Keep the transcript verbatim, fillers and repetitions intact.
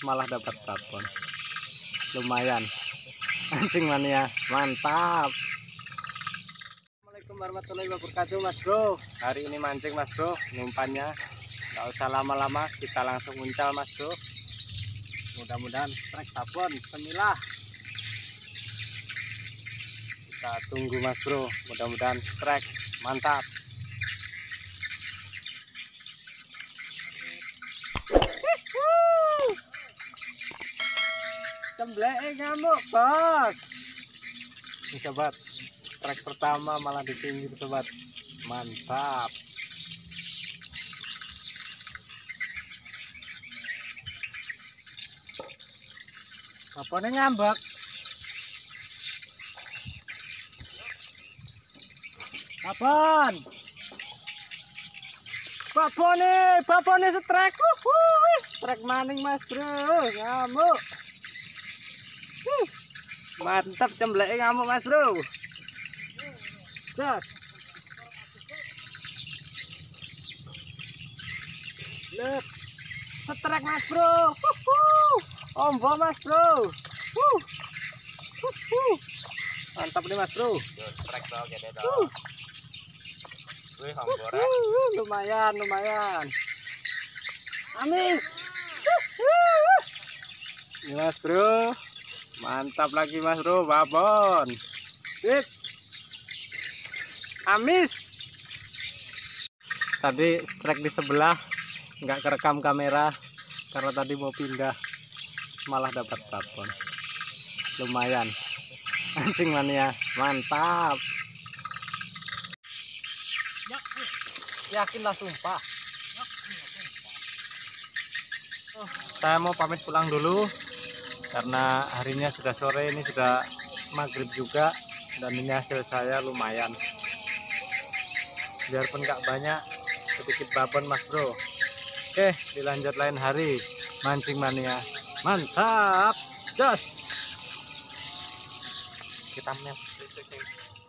malah dapat babon. Lumayan. Mancing mania, mantap. Assalamualaikum warahmatullahi wabarakatuh, Mas Bro. Hari ini mancing, Mas Bro. Umpannya nggak usah lama-lama, kita langsung uncal, Mas Bro. Mudah-mudahan strike babon. Bismillah. Kita tunggu, Mas Bro. Mudah-mudahan strike. Mantap. Cemblek ngamuk, Bos. Ini sobat, strike pertama malah di pinggir, sobat. Mantap. Babonnya ngambek. Babon. Babone, babone strike. Wuh, strike maning, Mas Bro. Ngamuk. Uh, mantap, cemblek ngamuk, Mas Bro. Cek. Lep. Strike, Mas Bro. Huhu. Ombo, Mas Bro. Uh. Huhu. Mantap nih, Mas Bro. Strike dong, gede dong. Uh. Wih, ombornya. Uh, lumayan, lumayan. Amin. Ini, Mas Bro. Mantap lagi, Mas Bro, babon. Sip. Amis. Tadi strike di sebelah nggak kerekam kamera karena tadi mau pindah, malah dapat babon. Lumayan. Mancing mania, mantap. Yakinlah, sumpah. Oh, saya mau pamit pulang dulu karena harinya sudah sore, ini sudah maghrib juga, dan ini hasil saya lumayan. Biarpun nggak banyak, sedikit babon, Mas Bro. Oke, dilanjut lain hari. Mancing mania, mantap. Jos. Kita menang.